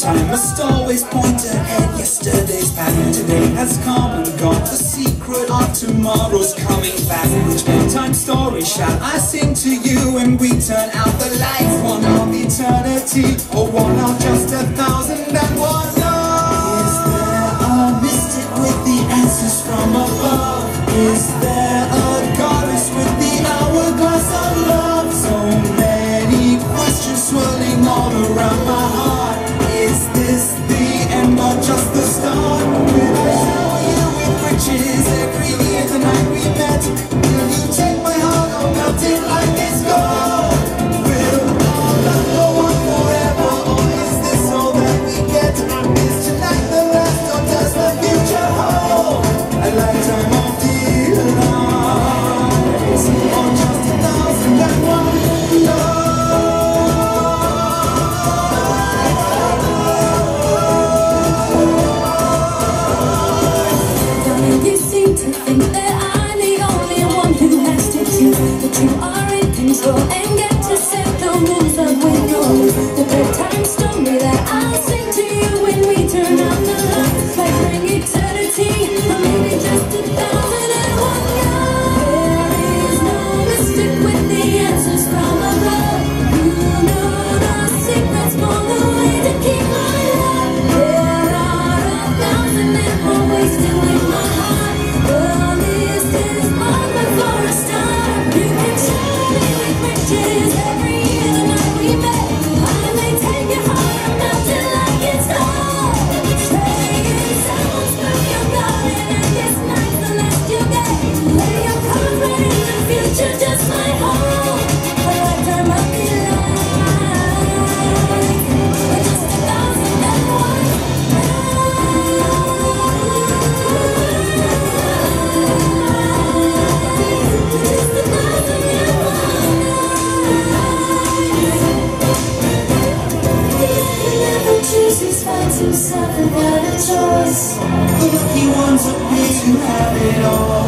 Time must always point ahead. Yesterday's past today has come and gone. The secret of tomorrow's coming back. Which bedtime story shall I sing to you when we turn out the lights? One of eternity, or one of just 1,001 love? Is there a mystic with the answers from above? Is there a goddess with the hourglass of love? So many questions swirling all around my heart. Is this the end or just the start? Will I shower you with riches every year the night we met? Will you take my heart or melt it like it's gold? Will our love go on forever, or is this all that we get? Is tonight the last, or does the future hold a lifetime of delight, or just 1,001 love? To think that I'm the only one who has to choose, that you are in control and get to set the rules that we know. The bedtime story that I'll sing to you when we turn out the lights, like bring eternity, or maybe just 1,001 years. There is no mystic with the answers from above. You know the secrets for the way to keep my love. There are 1,000 and more ways to win my heart. The list is long before a star. You can shower me with riches every year the night we met. I may take your heart and melt it like it's gold. Saying someone's through your garden, and this night's the last you get. Lay your cards right in the future, just my home. A lifetime of delight, or just 1,001 Himself without a choice. The lucky ones appear to have it all.